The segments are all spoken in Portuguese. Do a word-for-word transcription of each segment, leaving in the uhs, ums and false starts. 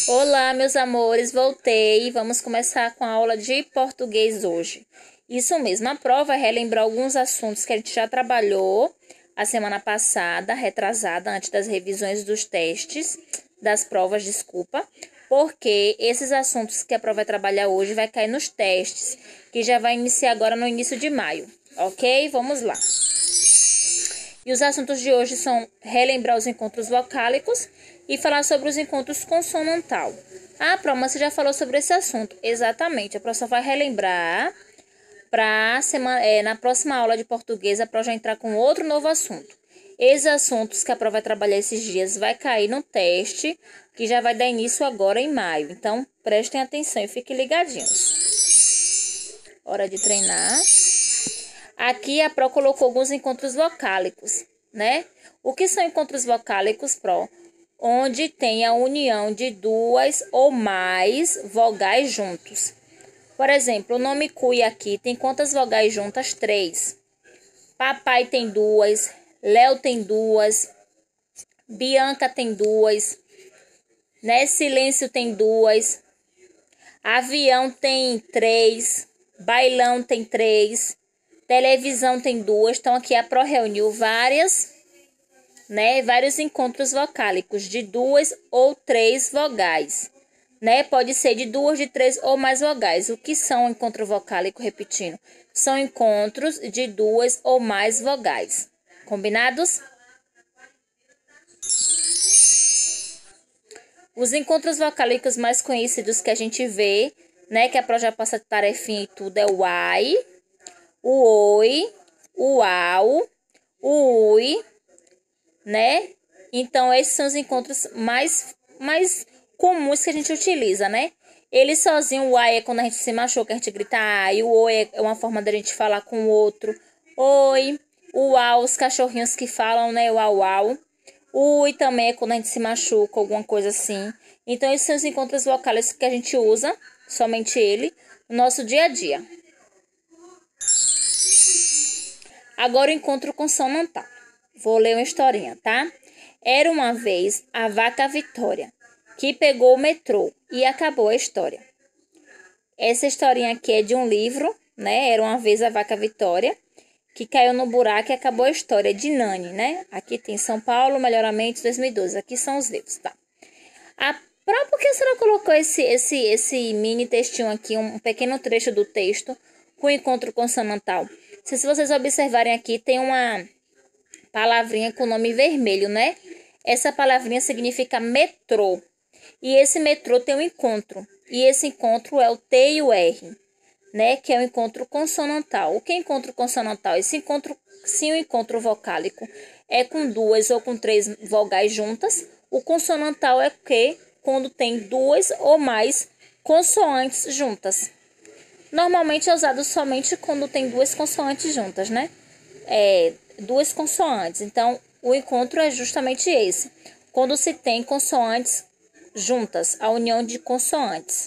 Olá, meus amores, voltei. Vamos começar com a aula de português hoje. Isso mesmo, a prova é relembrar alguns assuntos que a gente já trabalhou a semana passada, retrasada, antes das revisões dos testes, das provas, desculpa, porque esses assuntos que a prova vai trabalhar hoje vai cair nos testes, que já vai iniciar agora no início de maio, ok? Vamos lá. E os assuntos de hoje são relembrar os encontros vocálicos e falar sobre os encontros consonantal. Ah, Pro, mas você já falou sobre esse assunto. Exatamente, a professora vai relembrar para é, na próxima aula de português a Pro já entrar com outro novo assunto. Esses assuntos que a Pro vai trabalhar esses dias vai cair no teste, que já vai dar início agora em maio. Então, prestem atenção e fiquem ligadinhos. Hora de treinar. Aqui a Pro colocou alguns encontros vocálicos, né? O que são encontros vocálicos, Pro? Onde tem a união de duas ou mais vogais juntos. Por exemplo, o nome cuia aqui tem quantas vogais juntas? Três. Papai tem duas, Léo tem duas, Bianca tem duas, né? Silêncio tem duas, avião tem três, bailão tem três, televisão tem duas. Então aqui a Pro reuniu várias, né? Vários encontros vocálicos de duas ou três vogais, né? Pode ser de duas, de três ou mais vogais. O que são encontro vocálico? Repetindo, são encontros de duas ou mais vogais. Combinados? Os encontros vocálicos mais conhecidos que a gente vê, né? Que a Pro já passa tarefinha e tudo, é o ai, o oi, o au, o ui, né? Então, esses são os encontros mais, mais comuns que a gente utiliza, né? Ele sozinho, o ai é quando a gente se machuca, a gente grita ai, o oi é uma forma da gente falar com o outro, oi, o au, os cachorrinhos que falam, né? O au, au. O ui também é quando a gente se machuca, alguma coisa assim. Então, esses são os encontros vocais que a gente usa, somente ele, no nosso dia a dia. Agora o encontro consonantal. Vou ler uma historinha, tá? Era uma vez a vaca Vitória, que pegou o metrô e acabou a história. Essa historinha aqui é de um livro, né? Era uma vez a vaca Vitória, que caiu no buraco e acabou a história, de Nani, né? Aqui tem São Paulo, Melhoramento dois mil e doze. Aqui são os livros, tá? A Pró, por que a senhora colocou esse, esse, esse mini textinho aqui, um pequeno trecho do texto com encontro consonantal? Se, se vocês observarem aqui, tem uma palavrinha com nome vermelho, né? Essa palavrinha significa metrô. E esse metrô tem um encontro. E esse encontro é o T e o R, né? Que é o encontro consonantal. O que é encontro consonantal? Esse encontro, se o encontro vocálico é com duas ou com três vogais juntas, o consonantal é que quando tem duas ou mais consoantes juntas. Normalmente é usado somente quando tem duas consoantes juntas, né? É, duas consoantes. Então, o encontro é justamente esse. Quando se tem consoantes juntas, a união de consoantes.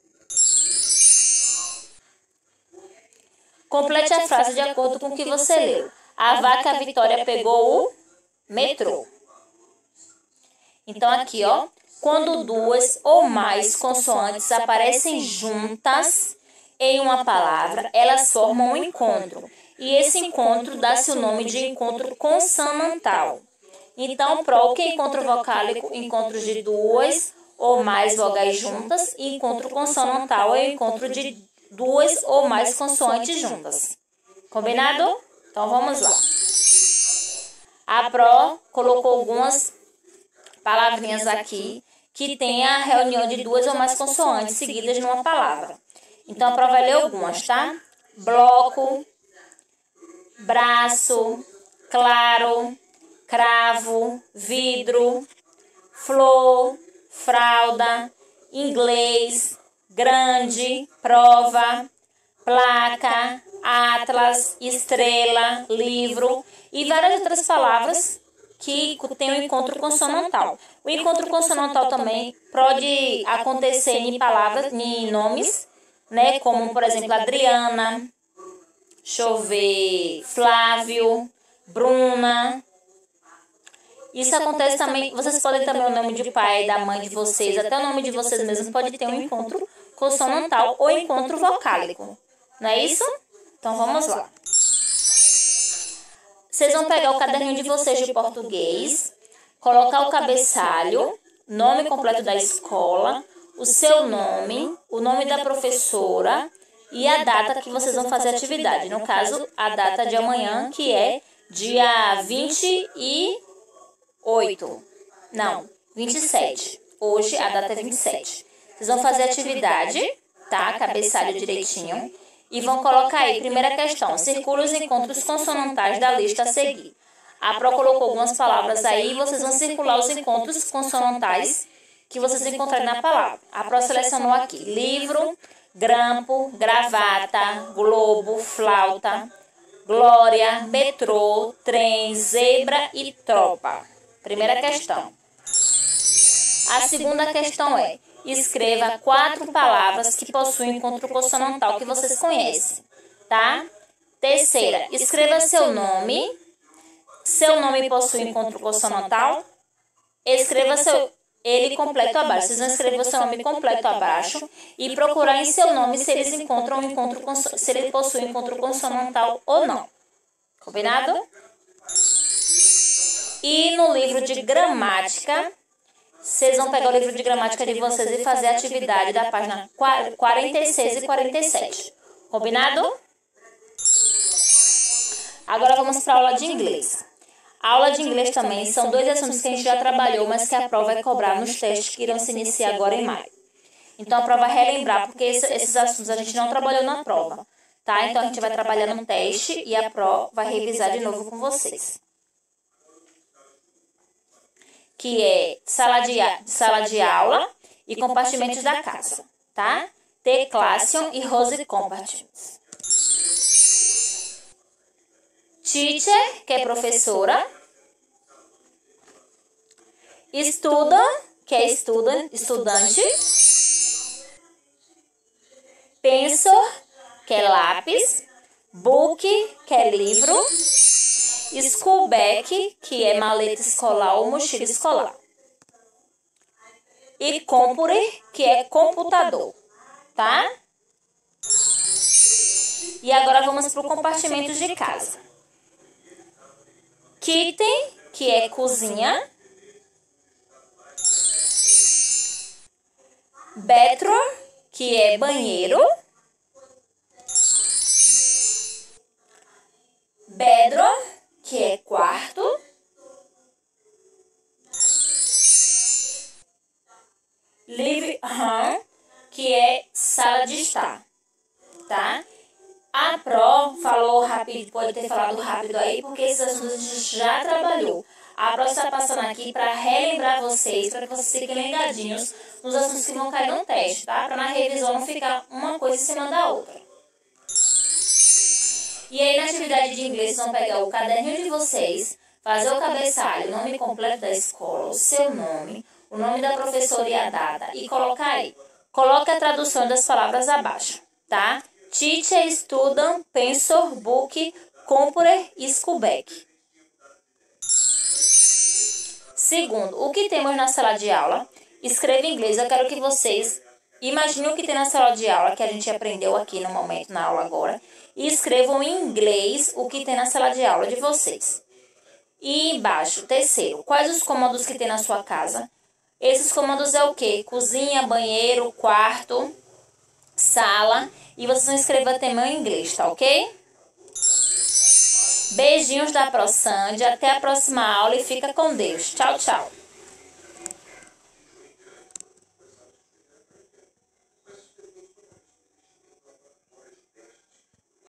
Complete a frase de acordo com o que você leu. A vaca Vitória pegou o metrô. Então, aqui, ó. Quando duas ou mais consoantes aparecem juntas em uma palavra, elas formam um encontro. E esse encontro dá-se o nome de encontro consonantal. Então, Pro, que é encontro vocálico? Encontro de duas ou mais vogais juntas. E encontro consonantal é o encontro de duas ou mais consoantes juntas. Combinado? Então, vamos lá. A Pro colocou algumas palavrinhas aqui que tem a reunião de duas ou mais consoantes seguidas numa palavra. Então, a Pro vai ler algumas, tá? Bloco, braço, claro, cravo, vidro, flor, fralda, inglês, grande, prova, placa, atlas, estrela, livro e várias outras palavras que tem um encontro consonantal. O encontro consonantal também pode acontecer em palavras, em nomes, né? Como, por exemplo, Adriana, deixa eu ver, Flávio, Bruna. Isso acontece também, vocês podem também o nome de pai, da mãe de vocês, até o nome de vocês mesmos pode ter um encontro consonantal ou encontro vocálico. Não é isso? Então vamos lá. Vocês vão pegar o caderninho de vocês de português, colocar o cabeçalho, nome completo da escola, o seu nome, o nome da professora e a data que vocês vão fazer a atividade. No caso, a data de amanhã, que é dia vinte e oito. Não, vinte e sete. Hoje a data é vinte e sete. Vocês vão fazer a atividade, tá? Cabeçalho direitinho. E vão colocar aí, primeira questão, circula os encontros consonantais da lista a seguir. A Pro colocou algumas palavras aí, vocês vão circular os encontros consonantais que vocês encontrarem na palavra. A Pro selecionou aqui, livro, grampo, gravata, globo, flauta, glória, metrô, trem, zebra e tropa. Primeira questão. A segunda questão é, escreva quatro palavras que possuem encontro consonantal que vocês conhecem, tá? Terceira, escreva seu nome. Seu nome possui encontro consonantal? Escreva seu, ele completo abaixo. Vocês vão escrever o seu nome completo abaixo e procurar em seu nome se eles encontram um encontro, se ele possui encontro consonantal ou não. Combinado? E no livro de gramática, vocês vão pegar o livro de gramática de vocês e fazer a atividade da página quarenta e seis e quarenta e sete. Combinado? Agora vamos para a aula de inglês. A aula de inglês também são dois assuntos que a gente já trabalhou, mas que a prova vai cobrar nos testes que irão se iniciar agora em maio. Então a prova vai relembrar, porque esses assuntos a gente não trabalhou na prova, tá? Então a gente vai trabalhar no teste e a prova vai revisar de novo com vocês. Que é sala de, sala de aula e compartimentos da casa, tá? The Classroom e Rose Compartments. Teacher, que é professora. Student, que é student, estudante. Pencil, que é lápis. Book, que é livro. School bag, que é maleta escolar ou mochila escolar. E computer, que é computador, tá? E agora vamos para o compartimento de casa. Kitchen, que é cozinha. Bathroom, que é banheiro. Bedroom, que é quarto. Living room, que é sala de estar, tá? A Pro falou rápido, pode ter falado rápido aí, porque esses assuntos a gente já trabalhou. A Pro está passando aqui para relembrar vocês, para que vocês fiquem ligadinhos nos assuntos que vão cair no teste, tá? Para na revisão não ficar uma coisa em cima da outra. E aí na atividade de inglês, vocês vão pegar o caderninho de vocês, fazer o cabeçalho, o nome completo da escola, o seu nome, o nome da professora e a data, e colocar aí. Coloque a tradução das palavras abaixo, tá? Teacher, student, pencil, book, computer e school bag. Segundo, o que temos na sala de aula? Escreva em inglês. Eu quero que vocês imaginem o que tem na sala de aula, que a gente aprendeu aqui no momento, na aula agora. E escrevam em inglês o que tem na sala de aula de vocês. E embaixo, terceiro, quais os cômodos que tem na sua casa? Esses cômodos é o quê? Cozinha, banheiro, quarto, sala. E vocês vão escrever também em inglês, tá ok? Beijinhos da ProSandy. Até a próxima aula e fica com Deus. Tchau, tchau.